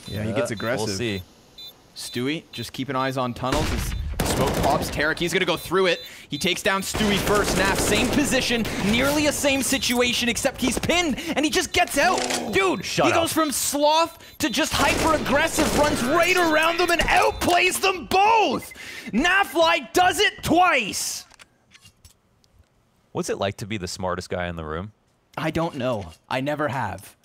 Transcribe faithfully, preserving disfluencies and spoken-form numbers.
Yeah, he gets aggressive. We'll see. Stewie, just keeping eyes on tunnels as smoke pops. Tarek, he's gonna go through it. He takes down Stewie first. N A F, same position, nearly a same situation, except he's pinned, and he just gets out. Dude, Shut he up. goes from sloth to just hyper-aggressive, runs right around them and outplays them both! N A F like does it twice! What's it like to be the smartest guy in the room? I don't know. I never have.